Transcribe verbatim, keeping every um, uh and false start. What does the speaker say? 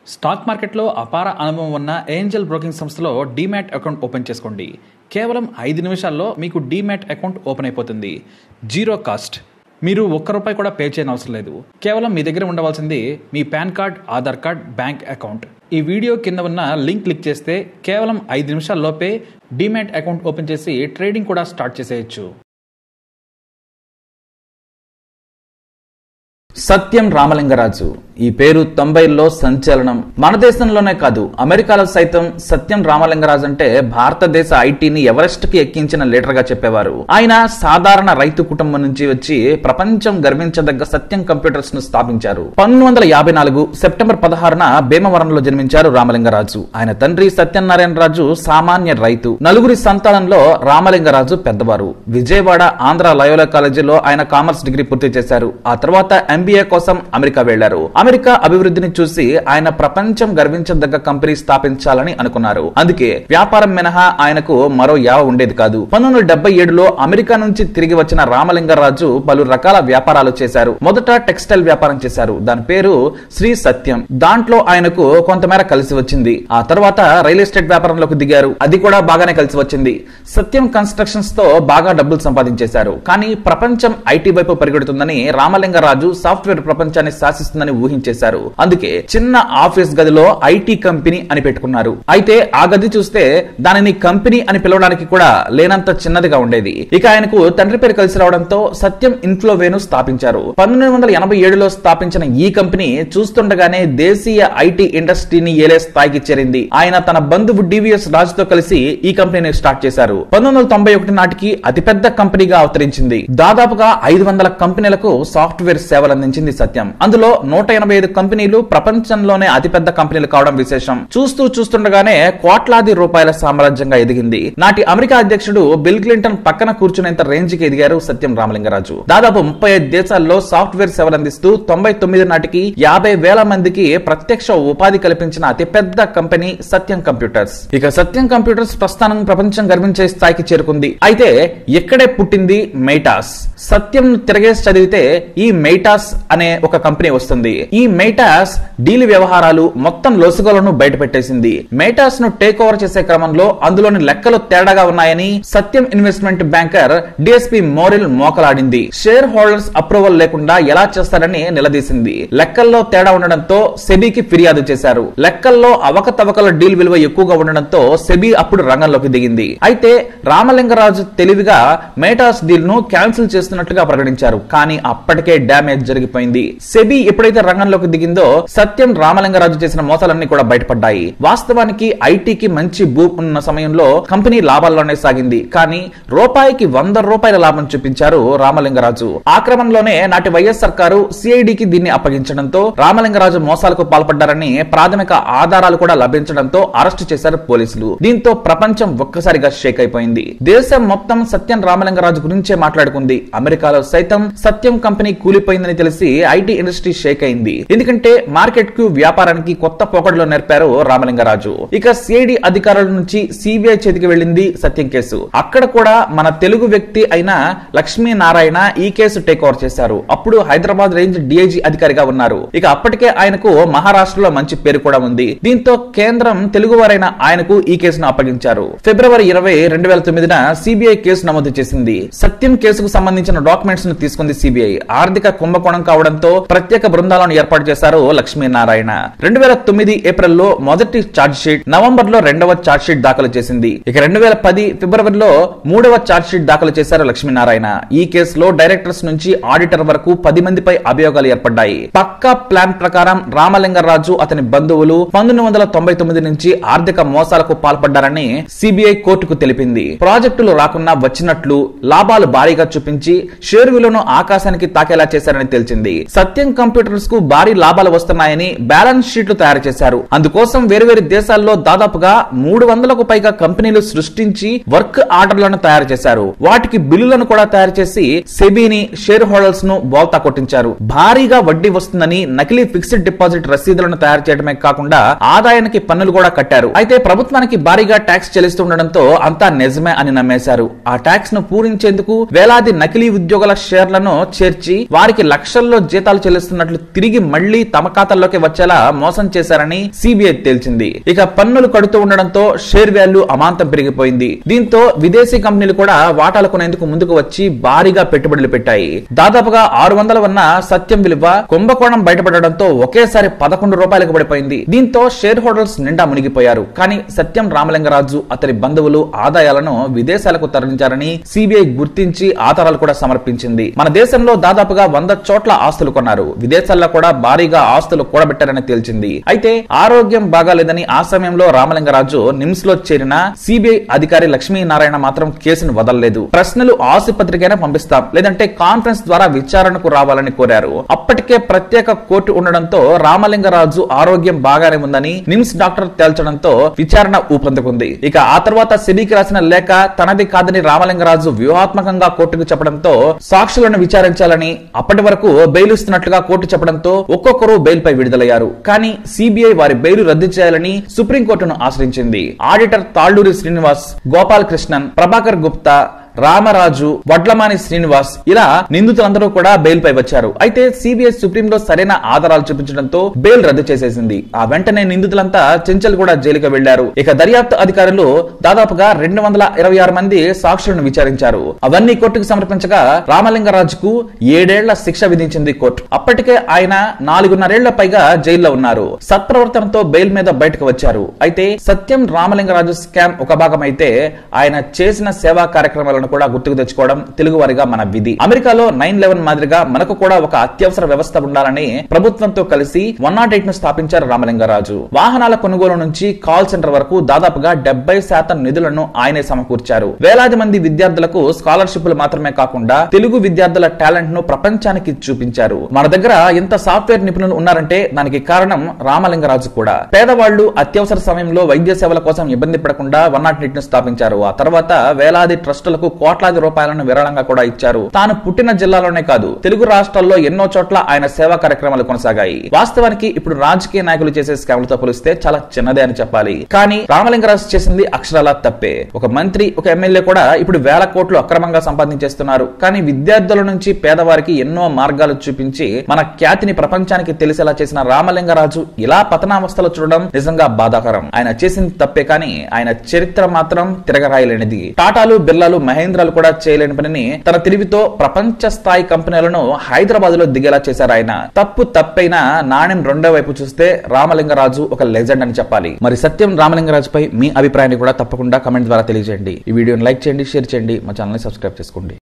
Stock మార్కెట్లో అపార అనుభవం ఉన్న ఏంజల్ బ్రోకింగ్ సంస్థలో డీమ్యాట్ అకౌంట్ ఓపెన్ చేసుకోండి. కేవలం ఐదు నిమిషాల్లో మీకు డీమ్యాట్ అకౌంట్ ఓపెన్ అయిపోతుంది. Zero cost. మీరు ఒక్క రూపాయి కూడా పే చేయని అవసరం లేదు. కేవలం మీ దగ్గర ఉండవలసింది మీ pan card, Aadhaar card, bank account. ఈ వీడియో కింద ఉన్న లింక్ క్లిక్ చేస్తే కేవలం ఐదు నిమిషాల్లోపే డీమ్యాట్ అకౌంట్ ఓపెన్ చేసి ట్రేడింగ్ కూడా స్టార్ట్ చేసేయచ్చు. సత్యం రామలింగరాజు ఈ పేరు తొంభైల్లో సంచలనం. మన దేశంలోనే కాదు, అమెరికాలో సైతం సత్యం రామలింగరాజు అంటే భారతదేశ ఐటీని ఎవరెస్ట్ కి ఎక్కించిన లీడర్ గా చెప్పేవారు. ఆయన సాధారణ రైతు కుటుంబం నుంచి వచ్చి ప్రపంచం గర్వించదగ్గ సత్యం కంప్యూటర్స్ ను స్థాపించారు. పంతొమ్మిది వందల యాభై నాలుగు సెప్టెంబర్ పదహారున భీమవరంలో జన్మించారు రామలింగరాజు. ఆయన తండ్రి సత్యనారాయణరాజు సామాన్య రైతు. నలుగురి సంతానంలో రామలింగరాజు పెద్దవారు. విజయవాడ ఆంధ్ర లయోలా కాలేజీలో ఆయన కామర్స్ డిగ్రీ పూర్తి చేశారు. ఆ తర్వాత ఎంబీఏ కోసం అమెరికా వెళ్లారు. అమెరికా అభివృద్ధిని చూసి ఆయన ప్రపంచం గర్వించదగ్గ కంపెనీ స్థాపించాలని అనుకున్నారు. అందుకే వ్యాపారం మినహా ఆయనకు మరో యావ ఉండేది కాదు. పంతొమ్మిది వందల డెబ్బై ఏడులో అమెరికా నుంచి తిరిగి వచ్చిన రామలింగరాజు పలు రకాల వ్యాపారాలు చేశారు. మొదట టెక్స్టైల్ వ్యాపారం చేశారు. దాని పేరు శ్రీ సత్యం. దాంట్లో ఆయనకు కొంతమేర కలిసి వచ్చింది. ఆ తర్వాత రియల్ ఎస్టేట్ వ్యాపారంలోకి దిగారు. అది కూడా బాగానే కలిసి వచ్చింది. సత్యం కన్స్ట్రక్షన్స్ తో బాగా డబ్బులు సంపాదించేశారు. కానీ ప్రపంచం ఐటీ వైపు పరిగెడుతుందని రామలింగరాజు సాఫ్ట్వేర్ ప్రపంచాన్ని శాసిస్తుందని ఊహించేశారు. అందుకే చిన్న ఆఫీస్ గదిలో ఐటీ కంపెనీ అని పెట్టుకున్నారు. అయితే ఆ గది చూస్తే దానిని కంపెనీ అని పిలవడానికి కూడా లేనంత చిన్నదిగా ఉండేది. ఇక ఆయనకు తండ్రి పేరు కలిసి రావడంతో సత్యం ఇన్ఫ్లోవేను స్థాపించారు. పంతొమ్మిది వందల ఎనభై ఏడులో స్థాపించిన ఈ కంపెనీ చూస్తుండగానే దేశీయ ఐటీ ఇండస్ట్రీని ఏలే స్థాయికి చేరింది. ఆయన తన బంధువు డివిఎస్ రాజుతో కలిసి ఈ కంపెనీని స్టార్ట్ చేశారు. పంతొమ్మిది వందల తొంభై ఒకటి నాటికి అతిపెద్ద కంపెనీగా అవతరించింది. దాదాపుగా ఐదు వందల కంపెనీలకు సాఫ్ట్వేర్ సేవలు అందించింది సత్యం. అందులో నూట ఎనభై ఐదు కంపెనీలు ప్రపంచంలోనే అతిపెద్ద కంపెనీలు కావడం విశేషం. చూస్తూ చూస్తుండగానే కోట్లాది రూపాయల సామ్రాజ్యంగా ఎదిగింది. నాటి అమెరికా అధ్యక్షుడు బిల్ క్లింటన్ పక్కన కూర్చునేంత రేంజ్ కి ఎదిగారు సత్యం రామలింగరాజు. దాదాపు ముప్పై ఐదు దేశాల్లో సాఫ్ట్వేర్ సేవలు అందిస్తూ తొంభై తొమ్మిది నాటికి యాభై వేల మందికి ప్రత్యక్ష ఉపాధి కల్పించిన అతిపెద్ద కంపెనీ సత్యం కంప్యూటర్స్. ఇక సత్యం కంప్యూటర్స్ ప్రస్థానం ప్రపంచం గర్వించే స్థాయికి చేరుకుంది. అయితే ఇక్కడే పుట్టింది మెయిటాస్. సత్యం తిరగేసి చదివితే ఈ మెయిటాస్ అనే ఒక కంపెనీ వస్తుంది. ఈ మెయిటాస్ డీల్ వ్యవహారాలు మొత్తం లోసుగోలను బయటపెట్టేసింది. మెయిటాస్ ను టేక్ ఓవర్ చేసే క్రమంలో అందులోని లెక్కలు తేడాగా ఉన్నాయని Satyam investment banker DSP Merrill మోకలాడింది. షేర్ హోల్డర్స్ అప్రూవల్ లేకుండా ఎలా చేస్తారని నిలదీసింది. లెక్కల్లో తేడా ఉండడంతో సెబీకి ఫిర్యాదు చేశారు. లెక్కల్లో అవకతవకల డీల్ విలువ ఎక్కువగా ఉండడంతో సెబీ అప్పుడు రంగంలోకి దిగింది. అయితే రామలింగరాజు తెలివిగా మెయిటాస్ డీల్ ను క్యాన్సిల్ చేస్తున్నట్లుగా ప్రకటించారు. కానీ అప్పటికే డ్యామేజ్ జరిగిపోయింది. సెబీ ఎప్పుడైతే రంగంలోకి దిగిందో సత్యం రామలింగరాజు చేసిన మోసాలన్నీ కూడా బయటపడ్డాయి. వాస్తవానికి ఐటీకి మంచి బూమ్ ఉన్న సమయంలో కంపెనీ లాభాల్లోనే సాగింది. కానీ రూపాయికి వంద రూపాయల లాభం చూపించారు రామలింగరాజు. ఆ క్రమంలోనే నాటి వైఎస్ సర్కారు సిఐడికి దీన్ని అప్పగించడంతో రామలింగరాజు మోసాలకు పాల్పడ్డారని ప్రాథమిక ఆధారాలు కూడా లభించడంతో అరెస్టు చేశారు పోలీసులు. దీంతో ప్రపంచం ఒక్కసారిగా షేక్ అయిపోయింది. దేశం మొత్తం సత్యం రామలింగరాజు గురించే మాట్లాడుకుంది. అమెరికాలో సైతం సత్యం కంపెనీ కూలిపోయిందని తెలిసి ఐటీ ఇండస్ట్రీ షేక్ అయింది. ఎందుకంటే మార్కెట్ కు వ్యాపారానికి కొత్త పోకడలో నేర్పారు రామలింగరాజు. ఇక సిఐడి అధికారుల నుంచి సిబిఐ చేతికి వెళ్ళింది సత్యం కేసు. అక్కడ కూడా మన తెలుగు వ్యక్తి అయిన లక్ష్మీనారాయణ ఈ కేసు టేక్ ఓవర్ చేశారు. అప్పుడు హైదరాబాద్ రేంజ్ డిఐజీ అధికారిగా ఉన్నారు. ఇక అప్పటికే ఆయనకు మహారాష్ట్రలో మంచి పేరు కూడా ఉంది. దీంతో కేంద్రం తెలుగువారైన ఆయనకు ఈ కేసును అప్పగించారు. ఫిబ్రవరి ఇరవై రెండు వేల తొమ్మిదిన సిబిఐ కేసు నమోదు చేసింది. సత్యం కేసుకు సంబంధించిన డాక్యుమెంట్స్ ను తీసుకుంది సిబిఐ. ఆర్థిక కుంభకోణం కావడంతో ప్రత్యేక బృందాలను ఏర్పాటు చేశారు లక్ష్మీనారాయణ. రెండు వేల తొమ్మిది ఏప్రిల్లో మొదటి ఛార్జ్ షీట్, నవంబర్ లో రెండవ ఛార్జ్ షీట్ దాఖలు చేసింది. ఇక రెండు వేల పది ఫిబ్రవరిలో మూడవ ఛార్జ్ షీట్ దాఖలు చేశారు లక్ష్మీనారాయణ. ఈ కేసులో డైరెక్టర్స్ నుంచి ఆడిటర్ వరకు పది మందిపై అభియోగాలు ఏర్పడ్డాయి. పక్కా ప్లాన్ ప్రకారం రామలింగరాజు అతని బంధువులు పంతొమ్మిది వందల తొంభై తొమ్మిది నుంచి ఆర్థిక మోసాలకు పాల్పడ్డారని సిబిఐ కోర్టుకు తెలిపింది. ప్రాజెక్టులు రాకున్నా వచ్చినట్లు లాభాలు భారీగా చూపించి షేర్ విలువను ఆకాశానికి తాకేలా చేశారని తెలిసింది. సత్యం కంప్యూటర్స్ కు భారీ లాభాలు వస్తున్నాయని బ్యాలెన్స్ షీట్లు తయారు చేశారు. అందుకోసం వేరువేరు దేశాల్లో దాదాపుగా మూడు వందలకు పైగా కంపెనీలు సృష్టించి వర్క్ ఆర్డర్లను తయారు చేశారు. వాటికి బిల్లులను కూడా తయారు చేసి సెబీని, షేర్ హోల్డర్స్ ను బోల్తా కొట్టించారు. భారీగా వడ్డీ వస్తుందని నకిలీ ఫిక్స్డ్ డిపాజిట్ రసీదులను తయారు చేయడమే కాకుండా ఆదాయానికి పన్నులు కూడా కట్టారు. అయితే ప్రభుత్వానికి భారీగా ట్యాక్స్ చెల్లిస్తుండటంతో అంతా నిజమే అని నమ్మేశారు. ఆ ట్యాక్స్ ను పూరించేందుకు వేలాది నకిలీ ఉద్యోగుల షేర్లను చేర్చి వారికి లక్షల్లో జీతాలు చెల్లిస్తున్నట్లు తిరిగి తిరిగి మళ్లీ తమ ఖాతాల్లోకి వచ్చేలా మోసం చేశారని సిబిఐ తేల్చింది. ఇక పన్నులు కడుతూ ఉండడంతో షేర్ వాల్యూ అమాంతం పెరిగిపోయింది. దీంతో విదేశీ కంపెనీలు కూడా వాటాలు కొనేందుకు ముందుకు వచ్చి భారీగా పెట్టుబడులు పెట్టాయి. దాదాపుగా ఆరు వందల ఉన్న సత్యం విలువ కుంభకోణం బయటపడడంతో ఒకేసారి పదకొండు రూపాయలకు పడిపోయింది. దీంతో షేర్ హోల్డర్స్ నిండా మునిగిపోయారు. కానీ సత్యం రామలింగరాజు అతని బంధువులు ఆదాయాలను విదేశాలకు తరలించారని సిబిఐ గుర్తించి ఆధారాలు కూడా సమర్పించింది. మన దేశంలో దాదాపుగా వంద చోట్ల ఆస్తులు కొన్నారు. విదేశాల్లో కూడా భారీగా ఆస్తులు కూడబెట్టారని తేల్చింది. అయితే ఆరోగ్యం బాగాలేదని ఆ సమయంలో రామలింగరాజు నిమ్స్ లో చేరిన సిబిఐ అధికారి లక్ష్మీనారాయణ మాత్రం కేసును వదలలేదు. ప్రశ్నలు ఆసుపత్రికైనా పంపిస్తాం, లేదంటే కాన్ఫరెన్స్ ద్వారా విచారణకు రావాలని కోరారు. అప్పటికే ప్రత్యేక కోర్టు ఉండడంతో రామలింగరాజు ఆరోగ్యం బాగానే ఉందని నిమ్స్ డాక్టర్ తేల్చడంతో విచారణ ఊపందుకుంది. ఇక ఆ తర్వాత సెబీకి రాసిన లేఖ తనది కాదని రామలింగరాజు వ్యూహాత్మకంగా కోర్టుకు చెప్పడంతో సాక్షులను విచారించాలని అప్పటి వరకు బెయిల్ ఇస్తున్నట్లుగా కోర్టు చెప్పడంతో ఒక్కొక్కరు బెయిల్ పై విడుదలయ్యారు. కానీ సిబిఐ వారి బెయిల్ రద్దు చేయాలని సుప్రీంకోర్టును ఆశ్రయించింది. ఆడిటర్ తాళ్లూరి శ్రీనివాస్, గోపాల్ కృష్ణన్, ప్రభాకర్ గుప్తా, రామరాజు, వడ్లమాని శ్రీనివాస్ ఇలా నిందితులందరూ కూడా బెయిల్ పై వచ్చారు. అయితే సిబిఐ సుప్రీంలో సరైన ఆధారాలు చూపించడంతో బెయిల్ రద్దు చేసేసింది. ఆ వెంటనే నిందితులంతా చెంచల్ కూడా జైలుకు వెళ్లారు. ఇక దర్యాప్తు అధికారులు దాదాపుగా రెండు వందల ఇరవై ఆరు మంది సాక్షులను విచారించారు. అవన్నీ కోర్టుకు సమర్పించగా రామలింగరాజుకు ఏడేళ్ల శిక్ష విధించింది కోర్టు. అప్పటికే ఆయన నాలుగున్నరేళ్ల పైగా జైల్లో ఉన్నారు. సత్ప్రవర్తనతో బెయిల్ మీద బయటకు వచ్చారు. అయితే సత్యం రామలింగరాజు స్కామ్ ఒక భాగం అయితే ఆయన చేసిన సేవా కార్యక్రమాలను కూడా గుర్తుకు తెచ్చుకోవడం తెలుగు వారిగా మన విధి. అమెరికాలో నైన్ లెవెన్ మాదిరిగా మనకు కూడా ఒక అత్యవసర వ్యవస్థ ఉండాలని ప్రభుత్వంతో కలిసి వన్ నాట్ ఎయిట్ ను స్థాపించారు రామలింగరాజు. వాహనాల కొనుగోలు నుంచి కాల్ సెంటర్ వరకు దాదాపుగా డెబ్బై శాతం నిధులను ఆయనే సమకూర్చారు. వేలాది మంది విద్యార్థులకు స్కాలర్షిప్లు మాత్రమే కాకుండా తెలుగు విద్యార్థుల టాలెంట్ ను ప్రపంచానికి చూపించారు. మన దగ్గర ఇంత సాఫ్ట్వేర్ నిపుణులు ఉన్నారంటే దానికి కారణం రామలింగరాజు కూడా. పేదవాళ్లు అత్యవసర సమయంలో వైద్య సేవల కోసం ఇబ్బంది పడకుండా వన్ నాట్ ఎయిట్ ను స్థాపించారు. ఆ తర్వాత వేలాది ట్రస్టులకు కోట్లాది రూపాయలను విరాళంగా కూడా ఇచ్చారు. తాను పుట్టిన జిల్లాలోనే కాదు తెలుగు రాష్ట్రాల్లో ఎన్నో చోట్ల ఆయన సేవా కార్యక్రమాలు కొనసాగాయి. వాస్తవానికి ఇప్పుడు రాజకీయ నాయకులు చేసే స్కామ్లతో పోలిస్తే చాలా చిన్నదే అని చెప్పాలి. కానీ రామలింగరాజు చేసింది అక్షరాల తప్పే. ఒక మంత్రి, ఒక ఎమ్మెల్యే కూడా ఇప్పుడు వేల కోట్లు అక్రమంగా సంపాదించేస్తున్నారు. కానీ విద్యార్థుల నుంచి పేదవారికి ఎన్నో మార్గాలు చూపించి మన ఖ్యాతిని ప్రపంచానికి తెలిసేలా చేసిన రామలింగరాజు ఇలా పతనావస్థలో చూడడం నిజంగా బాధాకరం. ఆయన చేసింది తప్పే, కానీ ఆయన చరిత్ర మాత్రం తిరగరాయలేనిది. టాటాలు, బిర్లాలు, మహేంద్రాలు కూడా చేయలేని పనిని తన తెలివితో ప్రపంచ స్థాయి కంపెనీలను హైదరాబాద్ లో దిగేలా చేశారు ఆయన. తప్పు తప్పైనా నాణ్యం రెండో వైపు చూస్తే రామలింగరాజు ఒక లెజెండ్ అని చెప్పాలి. మరి సత్యం రామలింగరాజుపై మీ అభిప్రాయాన్ని కూడా తప్పకుండా కమెంట్ ద్వారా తెలియజేయండి. ఈ వీడియోని లైక్ చేయండి, షేర్ చేయండి, మా ఛానల్ ని సబ్స్క్రైబ్ చేసుకోండి.